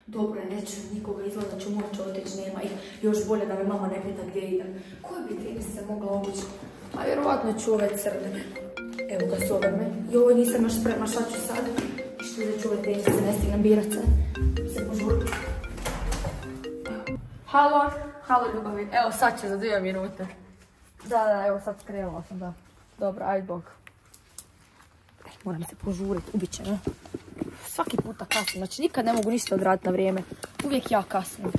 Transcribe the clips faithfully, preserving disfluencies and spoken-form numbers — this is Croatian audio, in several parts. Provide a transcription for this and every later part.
Dobro, neću nikoga izgleda, ću moći otići, nema ih. Još bolje da me mama ne pita gdje idem. Koje bi tenisice mogla obući? A vjerovatno ću ove crne. Evo ga s ove me. Joj, nisam još spremna, šta ću sad? Što da ću ove tenisice, ne stignem birat se. Se požurim. Halo, halo ljubavi. Evo sad će za dvije minute. Da, da, evo sad skrenula sam, da. Dobro, ajde bog. Moram se požuriti, ubit će me. Svaki puta kasnim, znači nikad ne mogu ništa odraditi na vrijeme. Uvijek ja kasnim.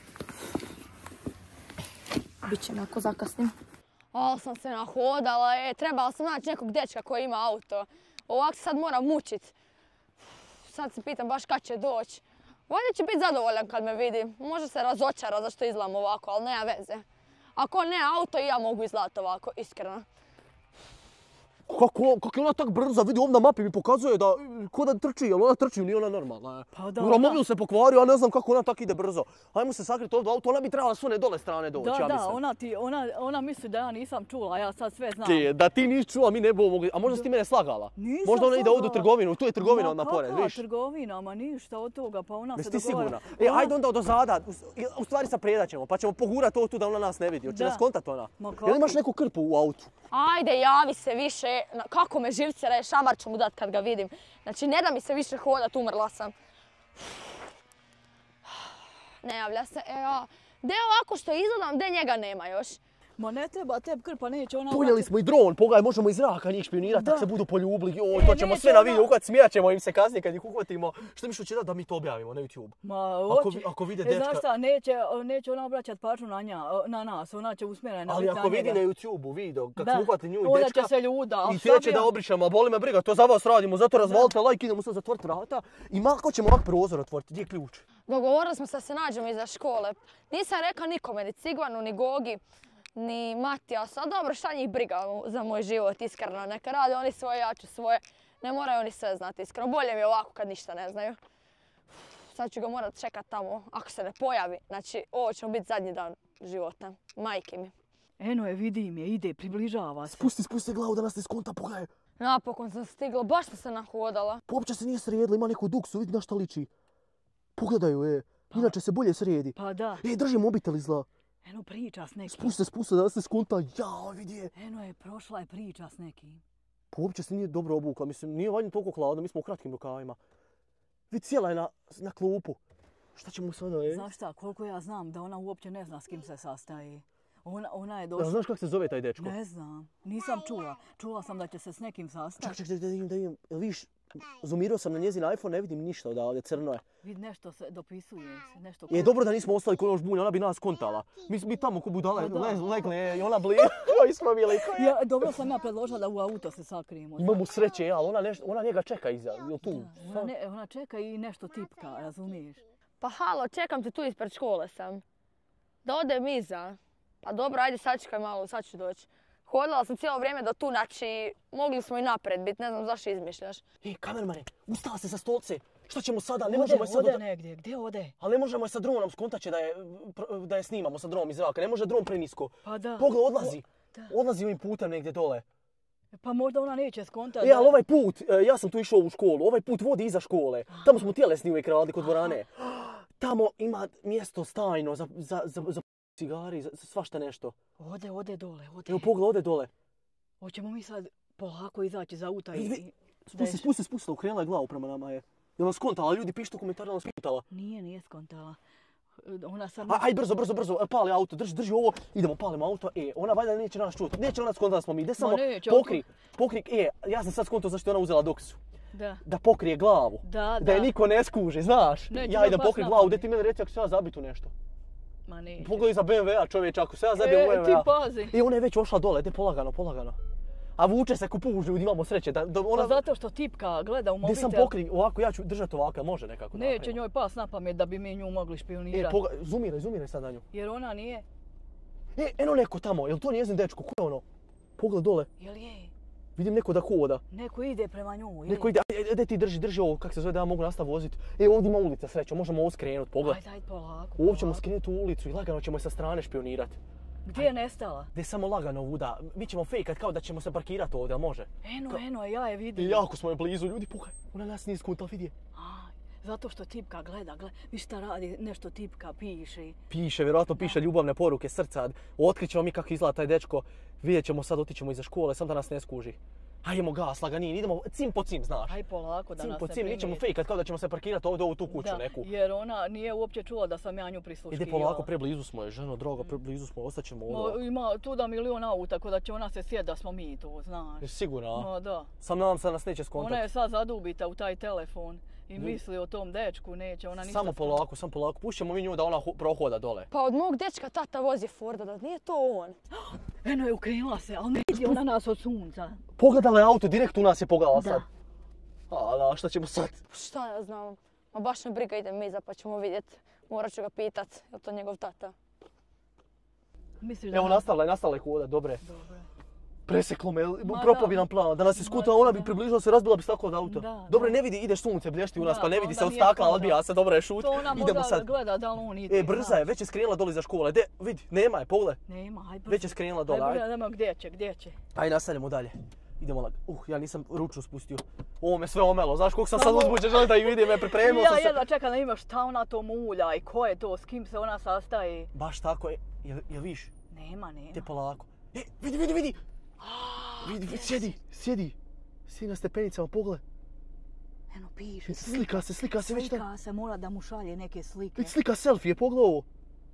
Biće me ako zakasnim. Ali sam se nahodala, e, trebala sam naći nekog dečka koji ima auto. Ovako se sad moram mučit. Sad se pitam baš kad će doći. Valjda će biti zadovoljan kad me vidi. Može se razočara zašto izgledam ovako, ali nema veze. Ako on nema auto i ja mogu izgledati ovako, iskreno. Kako, kako je ona tak brza, vidi ovdje na mapi mi pokazuje da ko da trči, jel ona trči, nije ona normalna. Pa da, Romobil se pokvario, ja ne znam kako ona tak ide brzo. Ajmo se sakriti ovdje auto, ona bi trebala s one dole strane doći, da, ja da, mislim. Da, ona, ti, ona, ona misli da ja nisam čula, ja sad sve znam. Ti, da ti nisi čula, mi ne bomo mogli, a možda si ti mene slagala? Nisam možda ona ide slagala. ovdje u trgovinu, tu je trgovina odmah pored, viš? Kakva trgovina, ma ništa od toga, pa ona Jesi se ti dogovara. sigurna? E, ajde onda od ozada, u stvari sad predat ćemo, pa ćemo pogurati ovo tu da ona nas ne vidi, hoće nas kontat ona? Jel imaš neku krpu u autu? Ajde, javi se više, kako me živce reje, šamar ću mu dat kad ga vidim. Znači, ne da mi se više hodat, umrla sam. Ne javlja se, e, a, gdje ovako što izgledam, gdje njega nema još? Ma ne treba teb krpa, neće ona... Ponijeli smo i dron, pogledaj, možemo iz zraka njih špionirati, tak se budu poljubili, oj, to ćemo sve na video uhvat, smijat ćemo im se kasnije kad ih uhvatimo. Što mi što će dati da mi to objavimo na YouTube? Ma, ako, oči. ako vide e, dečka... Znaš šta, neće, neće ona obraćat pažnju na, nja, na nas, ona će usmjerena ali biti na ako vidi njega. na YouTube video, kako smo uhvatili nju i dečka... Onda će se ljuda, i sljedeće da obrišemo, a boli me briga, to za vas radimo, zato razvalite like, idemo sad zatvoriti vrata i malo ćemo ovak prozor otvoriti, gdje je ključ? Dogovorili smo se da se nađemo iza škole. Nisam rekla nikome, ni Cigvanu, ni Gogi, ni Matijas, a dobro, šta njih briga za moj život, iskreno. Neka rade oni svoje, ja ću svoje. Ne moraju oni sve znati, iskreno. Bolje mi je ovako kad ništa ne znaju. Sad ću ga morat čekat tamo, ako se ne pojavi. Znači, ovo će mu biti zadnji dan života. Majke mi. Eno je, vidim je, ide, približava se. Spusti, spusti glavu da nas ne skonta, pogledaj. Napokon sam stigla, baš sam se nahodala. Uopće se nije srijedila, ima neku duksu, vidi na šta liči. Pogledaj ju, e. Inače se bolje srijedi. Pa da. E, drži mobitel izla. Eno priča s nekim. Spusti, spusti da se skonta, jao, vidi je. Eno je, prošla je priča s nekim. Pa uopće se nije dobro obukla, mislim, nije valjno toliko hladno, mi smo u kratkim rukavima. Vidi, sjela je na, na klupu. Šta ćemo sada, e? Znaš šta, koliko ja znam da ona uopće ne zna s kim se sastaje. Ona, ona je došla... Da, znaš kako se zove taj dečko? Ne znam, nisam čula. Čula sam da će se s nekim sastati. Ček, ček, da vidim, da vidim. Jel vidiš, zoomirao sam na njezin iPhone, ne vidim ništa odavde, crno je. Vid, nešto se dopisuje, nešto... Je dobro da nismo ostali kod još bunja, ona bi nas kontala. Mi, mi tamo ko budale, legle i ona bli, koji smo bili, koji... Ja, dobro sam ja predložila da u auto se sakrijemo. Imamo sreće, ali ona, neš, ona njega čeka iza, jel tu? Da, ona, ne, ona čeka i nešto tipka, razumiješ? Pa halo, čekam te tu ispred škole sam. Da odem iza. Pa dobro, ajde sačekaj malo, sad ću doći. Hodala sam cijelo vrijeme do tu, znači mogli smo i napred biti, ne znam zašto izmišljaš. E, kamermane, ustala se sa stolce. Šta ćemo sada? Ne ode, možemo je sad... Ode negdje, gdje ode? Ali ne možemo je sa dronom, skontaće da je, da je snimamo sa dronom iz zraka. Ne može dron prenisko. Pa da. Pogled, odlazi. O, odlazi ovim putem negdje dole. Pa možda ona neće skontati. E, ali ovaj put, ja sam tu išao u školu, ovaj put vodi iza škole. Tamo smo tjelesni uvijek radili kod dvorane. Tamo ima mjesto stajno za, za, za, za cigari, za svašta nešto. Ode, ode dole, ode. Evo pogled, ode dole. Hoćemo mi sad polako izaći za auta i... i spusti, spusti, spusti, ukrenula je glavu prema nama je. Jel nas skontala? Ljudi pišite u komentarima, nas skontala. Nije, nije skontala. Ona sad... A, aj, brzo, brzo, brzo, pali auto, drži, drži ovo, idemo, palimo auto. E, ona valjda neće nas čuti, neće ona skontala da smo mi, ide samo neće, pokri, pokri, e, ja sam sad skontao zašto je ona uzela doksu. Da. Da pokrije glavu. Da, da. Da je niko ne skuži, znaš. Neće ja idem pokri glavu, gdje ti mene reci ako se ja zabitu nešto. Ma neće. Pogledaj za B M W-a čovječ, ako se ja zabijem e, B M W-a. ti pazi. I ona je već ošla dole, gdje polagano, polagano. A vuče se ko puž ljudi, imamo sreće. Da, da ona... Pa zato što tipka gleda u mobitel. Gdje sam pokri, ovako ja ću držati ovako, može nekako Neće napravimo. njoj pas na pamet da bi mi nju mogli špionirati. E, poga... zumiraj, zumiraj sad na nju. Jer ona nije... E, eno neko tamo, jel to njezin dečko, ko je ono? Pogled dole. Jel je? Vidim neko da hoda. Neko ide prema nju, Neko ide, ajde ti drži, drži ovo, kak se zove da ja mogu nastav voziti. E, ovdje ima ulica, srećo, možemo ovo skrenut, pogled. Ajde, ajde, polako. Ovdje ćemo skrenuti u ulicu i lagano ćemo je sa strane špionirati. Gdje je nestala? Gdje samo lagano vuda. Mi ćemo fejkat kao da ćemo se parkirati ovdje, ali može? Eno, Ka... eno, ja je vidim. I jako smo je blizu, ljudi, puhaj. Ona nas nije skuntala, vidi je. Zato što tipka gleda, gleda, vi šta radi, nešto tipka, piše. Piše, vjerojatno piše ljubavne poruke srca. Otkrićemo mi kako izgleda taj dečko. Vidjet ćemo sad, otićemo iza škole, sam da nas ne skuži. Hajdemo gas, laganin, idemo cim po cim, znaš. Aj polako da cim nas po ne cim, mi ćemo fejkat kao da ćemo se parkirati ovdje u tu kuću da, neku. jer ona nije uopće čula da sam ja nju prisluškivala. Ide polako, preblizu smo je, ženo, droga, preblizu smo, ostaćemo ovdje. Ima tu da milion auta, tako da će ona se sjet da smo mi to, znaš. Jesi sigurna? No, da. Sam nadam se da nas neće skontati. Ona je sad zadubita u taj telefon i misli o tom dečku, neće ona ništa... Samo polako, samo polako, pušćemo mi nju da ona prohoda dole. Pa od mog dečka tata vozi Forda, da nije to on. Eno je ukrenula se, ali ne vidi ona nas od sunca. Pogledala je auto, direkt u nas je pogledala Da. sad. A, da, šta ćemo sad? Šta ja znam, ma baš me briga, idem iza pa ćemo vidjet. Morat ću ga pitat, je li to njegov tata? Misliš da... Evo, nastavila je, nastavila je hoda, dobre. Dobro. Preseklo me, Ma propao da. bi nam plan. Da nas je skutala, Ma ona bi da. približila se, razbila bi staklo od auta. Da, Dobro, da. ne vidi, ideš sunce, blješti u nas, Da, pa ne pa vidi se onda od nije stakla, problem. odbija se, dobro je šut. To ona Idemo možda sad. gleda da li on ide. E, brza je, već je skrenula dole iza škole. De, vidi, nema je, pogledaj. Nema, aj brzo. Već je skrenula dole, Aj ajde. brzo, gdje će, gdje će. Ajde, nastavljamo dalje. Idemo lag... Uh, ja nisam ručnu spustio. Ovo me sve omelo, znaš koliko sam sad Samo- uzbuđen, želim da ju vidim, me pripremio sam Ja se. jedva čekam da imaš šta ona to mulja i ko je to, s kim se ona sastaje. Baš tako je, jel, jel viš? Nema, nema. Te polako. E, vidi, vidi, vidi! Vidi, vidi, sjedi, sjedi. Sjedi na stepenicama, pogledaj. Eno piše, Slika se, slika se već tamo. Slika se, mora da mu šalje neke slike. Već slika selfie, pogledaj ovo.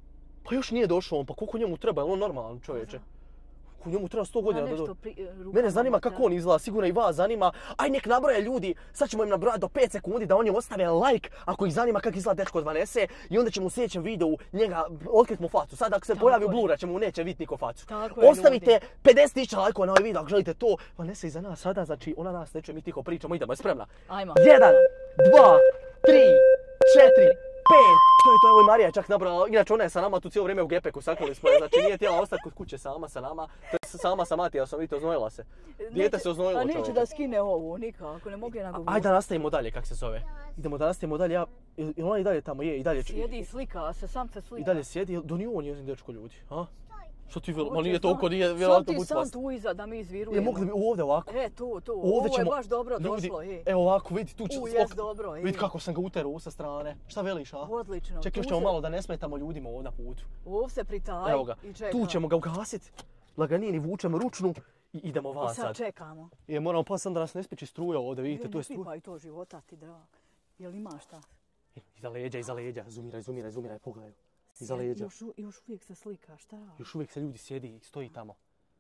Pa još nije došao on, pa koliko njemu treba, je on normalan čovječe? Koliko njemu treba sto godina da do... Mene zanima kako on izgleda, sigurno i vas zanima. Aj nek nabroje ljudi, sad ćemo im nabrojati do pet sekundi da oni ostave like ako ih zanima kako izgleda dečko od Vanese i onda ćemo u sljedećem videu njega otkrit mu facu. Sad ako se Tako pojavi je. blura ćemo neće vidjeti niko facu. Tako je, Ostavite ljudi. pedeset tisuća lajkova na ovaj video ako želite to. Vanesa iza nas sada, znači ona nas ne čuje, mi tiho pričamo, idemo, je spremna? Ajmo. Jedan, dva, tri, četiri, pet. Što je to? Evo i Marija je čak nabrala, inače ona je sa nama tu cijelo vrijeme u gepeku, sakrili smo je, znači nije htjela ostati kod kuće sama sa nama. To je sama sa Matijasom, vidite, oznojila se. Dijete se oznojilo, A neće čovječe. da skine ovo, nikako, ne mogu je nagovoriti. Ajde da nastavimo dalje, kak se zove. Idemo da nastavimo dalje, ja... Jel ona i dalje tamo je, i dalje... Sjedi, slika se, sam se slika. I dalje sjedi, jel- do nije on njezin dečko ljudi, a? Što ti, Hoće ma nije sam- toliko, nije vjerojatno Sam ti bucvast. sam tu iza da mi Je, izvirujemo. mogli bi ovdje ovako. E, tu, tu, Ovdje ovo je ćemo... baš dobro Ljudi, došlo, e. evo ovako, vidi, tu ću... U, jes dobro, e. Vidi kako sam ga uterao sa strane. Šta veliš, a? Odlično. Čekaj, još Tu ćemo se- malo da ne smetamo ljudima ovdje na putu. Ovo se pritaj Evo ga, i čekamo. tu ćemo ga ugasit. Laganini vučemo ručnu i idemo I van sad sad. čekamo. Je, moramo pa sam da nas ne spiči struja ovdje, vidite, E, tu je ne struja. pipaj to života ti, drag. Jel imaš šta? Iza leđa, iza leđa, zumiraj, zumiraj, zumiraj, pogledaj. Iza Sjedi, leđa. Još, u- još uvijek se slika, šta radi? Još uvijek se ljudi sjedi i stoji tamo.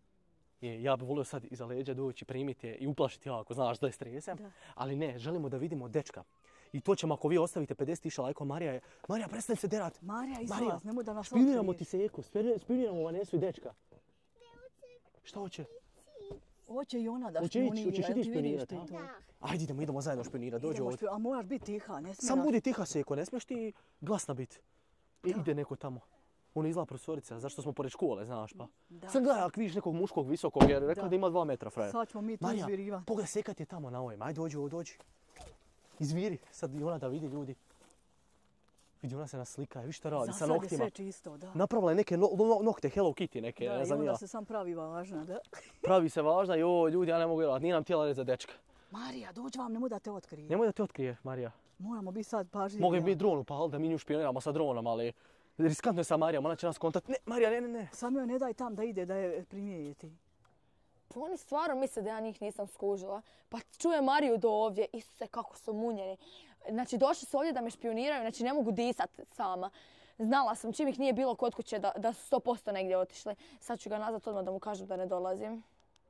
Je, ja bih volio sad iza leđa doći, primiti je i uplašiti jako, znaš da je stresem. Da. Ali ne, želimo da vidimo dečka. I to ćemo ako vi ostavite pedeset tisuća lajkova, Marija je... Marija, prestani se derat! Marija, Marija, izlaz, nemoj da nas špioniramo otkriješ. ti se Eko, špioniramo Vanesu i dečka. Šta hoće? Hoće i ona da Hoće ići, špionira, hoćeš i jel ti ti vidiš špionirati, ti to? Ajde, idemo, idemo zajedno špionirati, dođi Idemo ovdje. špi- A moraš biti tiha, ne smije Sam nas- budi tiha Seko, ne smiješ ti glasna biti. I ide neko tamo. Ona izgleda profesorica, zašto smo pored škole, znaš pa. Da. Sam gledaj, ako vidiš nekog muškog visokog, jer je rekla Da. da ima dva metra frajer. Sad ćemo mi tu Marija, izvirivat. pogledaj Sekat je tamo na ovim, ajde dođi ovo, dođi. Izviri, sad i ona da vidi ljudi. Vidi, ona se naslika, viš šta radi, Za sa sad je noktima. sve čisto, da. Napravila je neke no, no, nokte Hello Kitty neke, Da, ne i znam onda ja. se sam pravi važna, da. Pravi se važna, joj, ljudi, ja ne mogu vjerovati, nije nam htjela reći za dečka. Marija, dođi vam, nemoj da te otkrije. Nemoj da te otkrije, Marija. Moramo biti sad pažljivi. Mogli ja. bi dron upali da mi nju špioniramo sa dronom, ali riskantno je sa Marijom, ona će nas kontakt. Ne, Marija, ne, ne, ne. Sam joj ne daj tam da ide, da je primijeti. Pa oni stvarno misle da ja njih nisam skužila. Pa čuje Mariju do ovdje, Isuse kako su munjeni. Znači došli su ovdje da me špioniraju, znači ne mogu disat sama. Znala sam čim ih nije bilo kod kuće da, da su sto posto negdje otišli. Sad ću ga nazvat odmah da mu kažem da ne dolazim.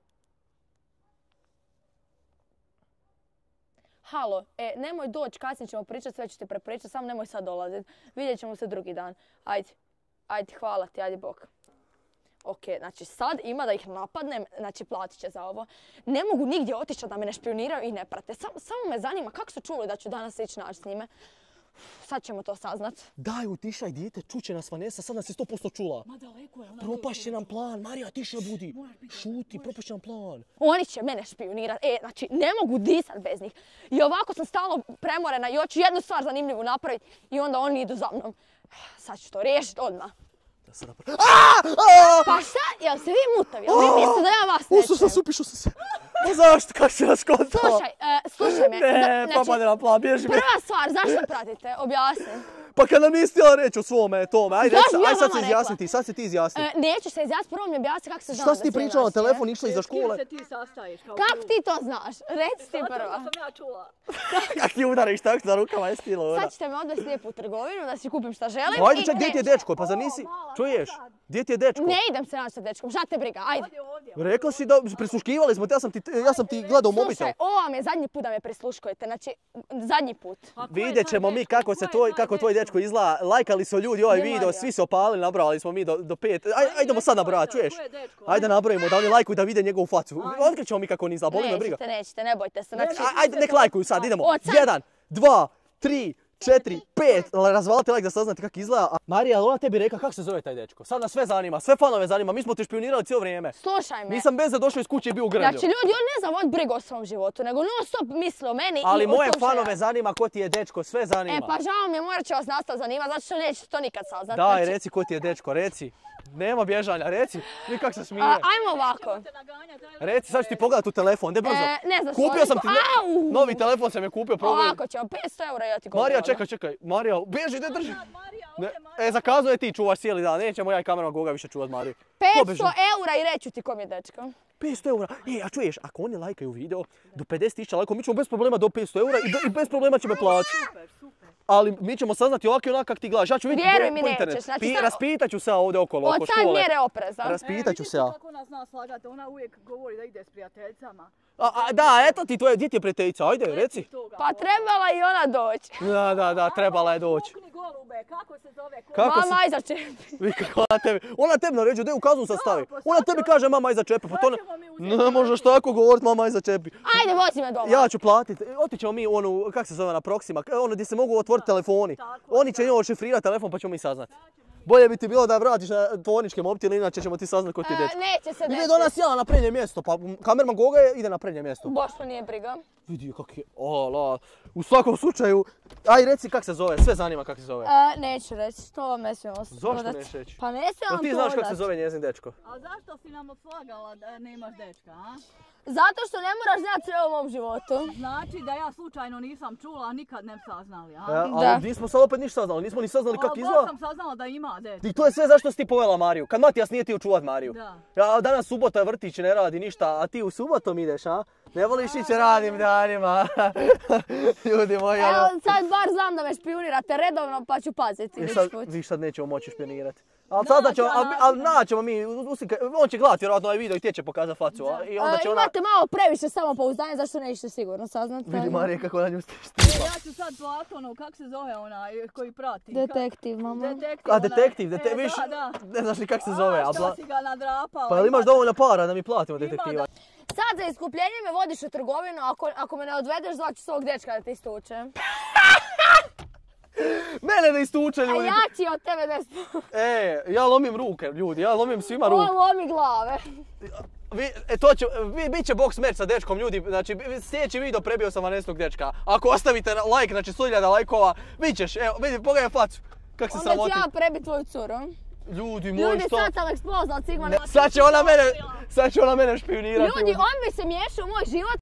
Halo, e, nemoj doći, kasnije ćemo pričati, sve ću ti prepričati, samo nemoj sad dolazit. Vidjet ćemo se drugi dan. Ajde, ajde, hvala ti, ajde bok. Ok, znači sad ima da ih napadnem, znači platit će za ovo. Ne mogu nigdje otići da me ne špioniraju i ne prate. Samo, samo me zanima kako su čuli da ću danas ići naći s njime. Sad ćemo to saznat. Daj, utišaj dijete, čuće nas Vanesa, sad nas je sto posto čula. Ma daleko je ona. Propašće nam plan, Marija, tiše budi. Šuti, propašće nam plan. Oni će mene špionirati. E, znači ne mogu disat bez njih. I ovako sam stalno premorena i hoću jednu stvar zanimljivu napraviti i onda oni idu za mnom. Sad ću to riješiti odmah. Da sada... Pa šta? Jel se vi mutavi? Jel vi mislite da ja vas ne Usu sam čujem? se, upišu sam se. Pa zašto? Kako si nas kontala? Slušaj, uh, slušaj me. Ne, Za- pa znači, pa nam plan, bježi me. Prva stvar, zašto pratite? Objasni. Pa kad nam nisi htjela reći o svome tome, ajde, Zašto reci, ja aj sad vama se rekla? izjasni ti, sad se ti izjasni. E, neću se izjasniti, prvo mi objasni kako se znam Šta da si ti se pričala na inače, telefon, išla iza S kim škole? se ti sastaješ? Kao Kako klub? ti to znaš? Reci ti Zato prva. što sam ja čula. Kak ti udariš tako na rukama, jesi ti luda? Sad ćete me odvesti lijepo u trgovinu da si kupim šta želim. Ajde i čak, gdje ti je neću. dečko? Pa zar nisi, mala, čuješ? sad. Gdje ti je dečko? Ne idem se naći sa dečkom, šta te briga, ajde. Ovdje, ovdje. Rekla si da prisluškivali smo te, ja sam ti, ja sam ti gledao mobitel. Slušaj, ovo vam je zadnji put da me prisluškujete, znači zadnji put. A ko je Vidjet taj ćemo mi dečko? kako se Ko je tvoj, taj kako tvoj dečko? dečko izgleda. Lajkali su ljudi ovaj Ne video, Marija. svi se opalili, nabrali smo mi do, do pet. Aj, ajdemo sad nabrati, čuješ? Ko je dečko? Ajde nabrojimo da oni lajkuju da vide njegovu facu. Otkrićemo mi kako on izgleda, boli me briga. Nećete, nećete, ne bojte se. Znači, Aj- Ajde, nek lajkuju sad, idemo. Od sad- Jedan, dva, tri, četiri, pet. Razvalite lajk da saznate kako izgleda. A Marija, ona tebi rekla kako se zove taj dečko. Sad nas sve zanima, sve fanove zanima. Mi smo te špionirali cijelo vrijeme. slušaj me. Nisam bez da došao iz kuće i bio u grmlju. Znači ljudi, on ne znam, on briga o svom životu, nego non stop misle o meni Ali i o moje tom što fanove ja- zanima ko ti je dečko, sve zanima. E pa žao mi je, morat će vas nastaviti zanimati, zato što nećete to nikad saznati. Daj, Znači, reci ko ti je dečko, reci. Nema bježanja, reci. Vi kak se smije. a, ajmo ovako. Te naganjat, ajde. Reci, sad ću ti pogledat u telefon, de brzo. E, ne znam što Kupio oni- sam ti, no- Au! novi telefon sam je kupio, probaj. Ovako ćemo, petsto eura ja ti govorim. Marija, čekaj, čekaj. Marija, bježi, ne drži. Marija, Ne, ovdje Marija. e, zakazuje ti čuvaš cijeli dan, nećemo ja i kamera Goga više čuvat Mariju. Ko petsto beži? eura i reću ti kom je dečko. petsto eura. E, a čuješ, ako oni lajkaju video do pedeset tisuća lajkova, mi ćemo bez problema do petsto eura i, be- i bez problema će me plaći. Super, super. Ali mi ćemo saznati ovako i onako kak ti gledaš. Ja ću vidjeti Vjeruj po, mi, po nećeš. internetu. Znači, Pi- sad- raspitat ću se ja ovdje okolo, oko Od sad škole. mjere opreza. Raspitat ću E, se ja. vidite kako ona zna slagati, ona uvijek govori da ide s prijateljicama. A, a, da, eto ti tvoje, gdje ti je prijateljica, ajde, reci. Toga. Pa trebala i ona doći. Da, da, da, trebala je doći. Pukni golube, kako se zove? Ko- Kako si- Mama, aj začepi. Vi kako ona tebi, ona tebi naređuje, da je u kaznu sad stavi. pa Ona sad tebi će- kaže mama iza čepe, pa to ne, Sad ćemo mi uzeti ne možeš tako govorit mama iza čepi. Ajde, vozi me doma. Ja ću platit, otićemo mi u onu, kak se zove na Proxima, ono gdje se mogu otvoriti telefoni. tako, Oni će njoj šifrirati telefon pa ćemo mi saznati. Bolje bi ti bilo da vratiš na tvorničke mobitele, inače ćemo ti saznati ko ti je E, dečko. neće se Ide desiti. do nas ja na prednje mjesto, pa kamerman Goga je- ide na prednje mjesto. Baš me nije briga. Vidi kak je, ola, u svakom slučaju, aj reci kak se zove, sve zanima kak se zove. E, neću reći, to vam ne smijem Zašto odati. nećeš reći? Pa ne smijem Jel vam ti to znaš kak se odati. zove njezin dečko? A zašto si nam odslagala da nemaš dečka, a? Zato što ne moraš znati sve o mom životu. Znači da ja slučajno nisam čula, a nikad ne bi saznali, a? Ja, Da. ali nismo sad opet ništa saznali, nismo ni saznali A, kak baš izgleda. sam saznala da ima dečka. I to je sve zašto si ti povela Mariju. Kad Matijas nije ti čuvat Mariju. Da. Ja, danas subota vrtić ne radi ništa, a ti u subotom ideš, a? Ne voliš ići radnim danima. Ljudi moji, ono... Evo, sad bar znam da me špionirate redovno, pa ću paziti. I sad, usput. vi sad nećemo moći špionirati. Ali sada ćemo, ali, ali naćemo mi, uslika, on će gledati vjerojatno ovaj video i ti će pokazati facu. a? I onda E, će ona... imate malo previše samopouzdanja, zašto nećete sigurno saznati. Vidi Marije kako na nju E, štipa. ja ću sad Platonu, kak se zove onaj koji prati? Detektiv, mama. Detektiv. A onaj- detektiv, E, detektiv, viš, Da, da. ne znaš ni kak se zove. A, A što bla... si ga nadrapao? Pa jel imaš ima- dovoljno para da mi platimo detektiva? Sad za iskupljenje me vodiš u trgovinu, ako, ako me ne odvedeš, zvaću svog dečka da ti istuče. Mene ne istuče A ljudi. ja ću od tebe nešto. E, ja lomim ruke ljudi, ja lomim svima On ruke. lomi glave. Vi, e, to će, vi, bit će box match sa dečkom ljudi, znači vi- sljedeći video prebio sam vanesnog dečka. Ako ostavite na- like, znači sto hiljada lajkova, bit ćeš, evo vidi, pogledaj facu. Kak se Onda ću sramoti. ja prebit tvoju curu. Ljudi moji, Ljudi, što? sad sam ekspoznal Sigma. Ne, sad će ona mene, sad će ona mene špionirati. Ljudi, on bi se miješao u moj život